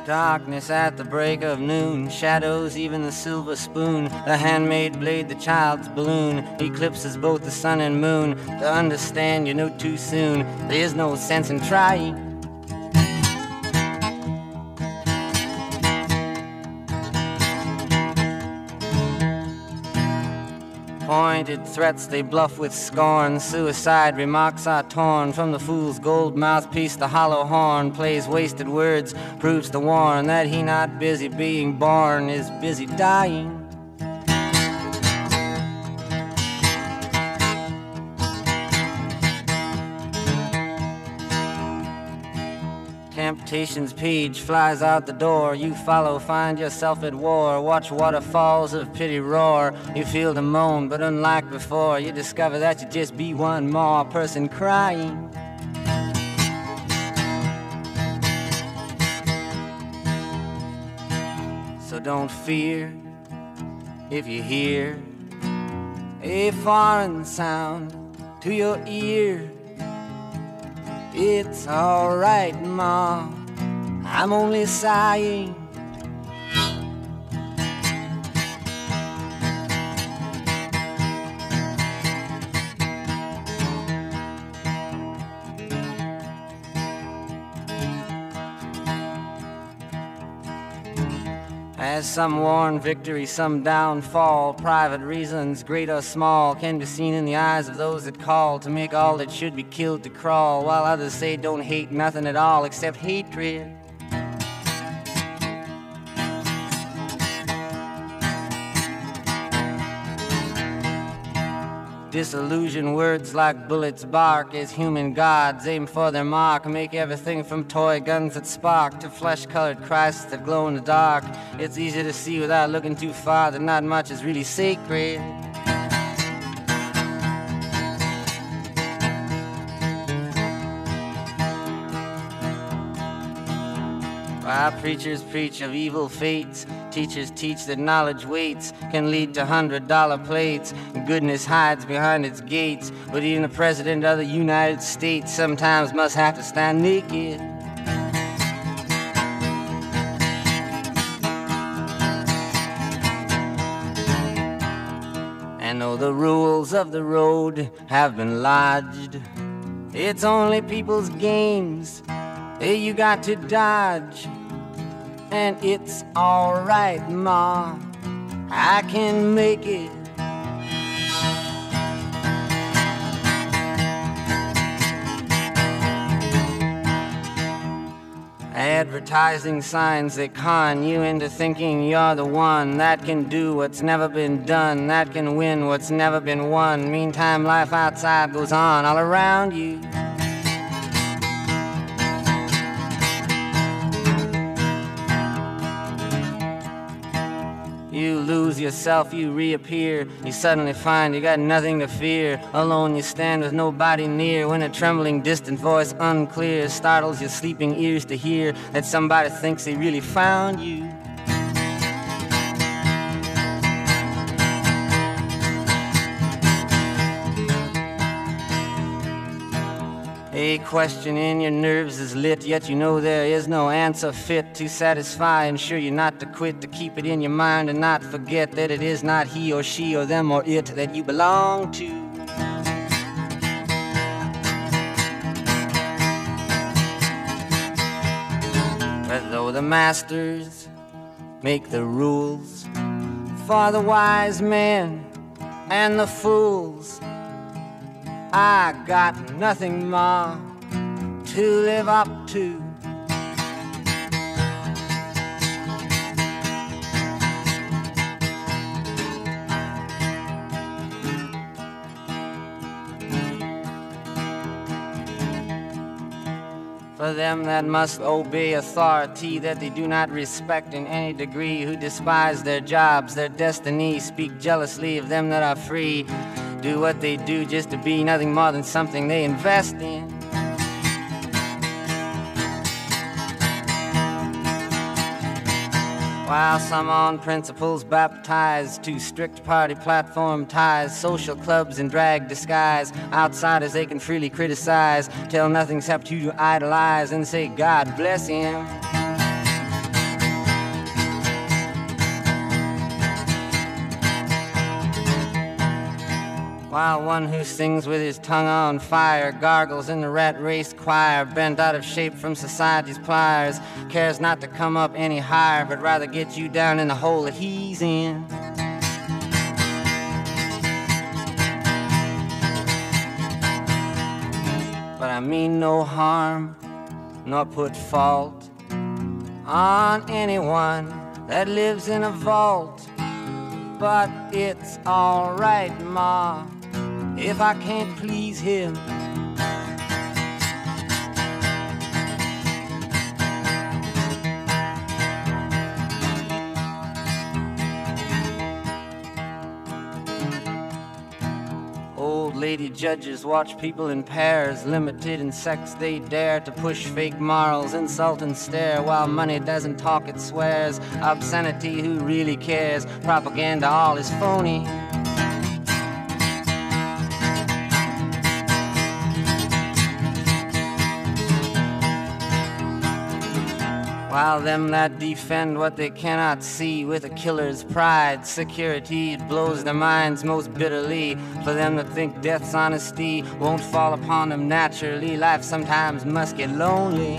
Darkness at the break of noon, shadows, even the silver spoon, the handmade blade, the child's balloon, eclipses both the sun and moon. To understand, you know too soon, there's no sense in trying. Pointed threats they bluff with scorn, suicide remarks are torn from the fool's gold mouthpiece. The hollow horn plays wasted words, proves to warn that he not busy being born is busy dying. Temptation's page flies out the door. You follow, find yourself at war. Watch waterfalls of pity roar. You feel the moan, but unlike before, you discover that you just be one more person crying. So don't fear if you hear a foreign sound to your ear. It's alright, Ma, I'm only sighing. As some warn victory, some downfall, private reasons, great or small, can be seen in the eyes of those that call to make all that should be killed to crawl, while others say don't hate nothing at all except hatred. Disillusion words like bullets bark as human gods aim for their mark, make everything from toy guns that spark to flesh-colored Christs that glow in the dark. It's easy to see without looking too far that not much is really sacred. While preachers preach of evil fates, teachers teach that knowledge waits, can lead to $100 plates. Goodness hides behind its gates, but even the President of the United States sometimes must have to stand naked. And though the rules of the road have been lodged, it's only people's games that you got to dodge. And it's alright, Ma, I can make it. Advertising signs that con you into thinking you're the one that can do what's never been done, that can win what's never been won. Meantime, life outside goes on all around you. You lose yourself, you reappear. You suddenly find you got nothing to fear. Alone you stand with nobody near, when a trembling distant voice unclear startles your sleeping ears to hear that somebody thinks they really found you. A question in your nerves is lit, yet you know there is no answer fit to satisfy. Ensure you not to quit, to keep it in your mind and not forget that it is not he or she or them or it that you belong to. But though the masters make the rules for the wise men and the fools, I got nothing, Ma, to live up to. For them that must obey authority that they do not respect in any degree, who despise their jobs, their destiny, speak jealously of them that are free, do what they do just to be nothing more than something they invest in. While some on principles baptized to strict party platform ties, social clubs in drag disguise, outsiders they can freely criticize, tell nothing except who to idolize and say God bless him. while one who sings with his tongue on fire gargles in the rat race choir, bent out of shape from society's pliers, cares not to come up any higher, but rather get you down in the hole that he's in. But I mean no harm, nor put fault on anyone that lives in a vault. But it's all right, Ma, if I can't please him. Old lady judges watch people in pairs, limited in sex they dare to push fake morals, insult and stare, while money doesn't talk, it swears. Obscenity, who really cares? Propaganda, all is phony. While them that defend what they cannot see with a killer's pride, security, it blows their minds most bitterly. For them that think death's honesty won't fall upon them naturally, life sometimes must get lonely.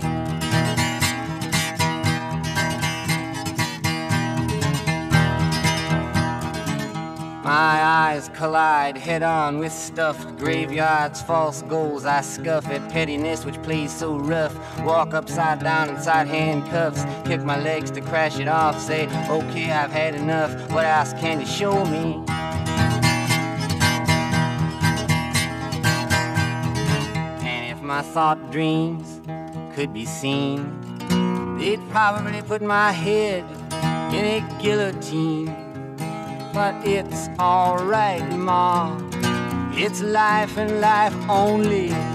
My eyes collide head-on with stuffed graveyards, false goals. I scuff at pettiness which plays so rough. Walk upside down inside handcuffs, kick my legs to crash it off. Say, okay, I've had enough, what else can you show me? And if my thought dreams could be seen, they'd probably put my head in a guillotine. But it's all right, Ma, it's life and life only.